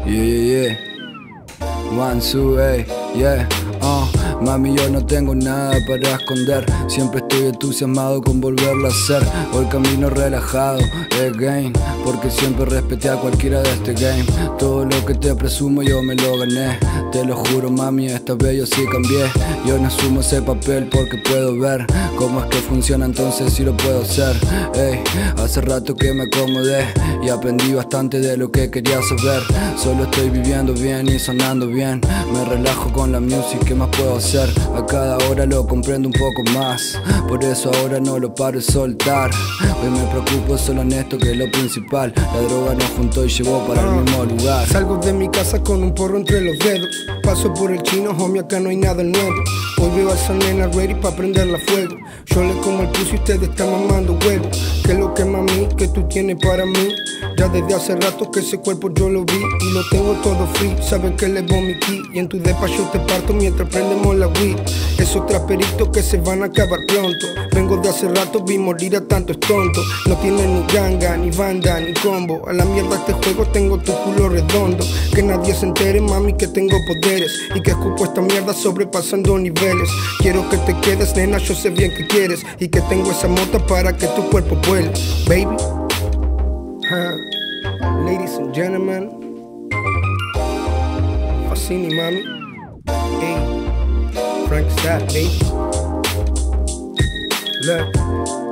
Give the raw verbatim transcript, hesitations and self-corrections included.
Yeah, yeah, yeah. One, two, hey, yeah, uh. Mami, yo no tengo nada para esconder. Siempre estoy entusiasmado con volverlo a hacer. Hoy camino relajado, again, porque siempre respeté a cualquiera de este game. Todo lo que te presumo yo me lo gané. Te lo juro, mami, esta vez yo sí cambié. Yo no asumo ese papel porque puedo ver cómo es que funciona, entonces sí lo puedo hacer. Ey, hace rato que me acomodé y aprendí bastante de lo que quería saber. Solo estoy viviendo bien y sonando bien. Me relajo con la music, ¿qué más puedo hacer? A cada hora lo comprendo un poco más. Por eso ahora no lo paro de soltar. Hoy me preocupo, solo honesto, que es lo principal. La droga nos juntó y llevó para el mismo lugar. Salgo de mi casa con un porro entre los dedos. Paso por el chino, homie, acá no hay nada nuevo. Hoy veo a esa nena ready pa' prenderla a fuego. Yo le como el pussy y ustedes están mamando huevo. ¿Qué es lo que, mami, que tú tienes para mí? Ya desde hace rato que ese cuerpo yo lo vi y lo tengo todo free. Sabes que le voy mi key y en tu depa yo te parto mientras prendemos la weed. Esos traperitos que se van a acabar pronto. Vengo de hace rato, vi morir a tantos tontos. No tienen ni ganga, ni banda, ni combo. A la mierda este juego, tengo tu culo redondo. Que nadie se entere, mami, que tengo poderes y que escupo esta mierda sobrepasando niveles. Quiero que te quedes, nena, yo sé bien que quieres y que tengo esa mota para que tu cuerpo vuele, baby. Huh. Ladies and gentlemen, Fassini, mami. Hey, Frank Stat, baby. Look.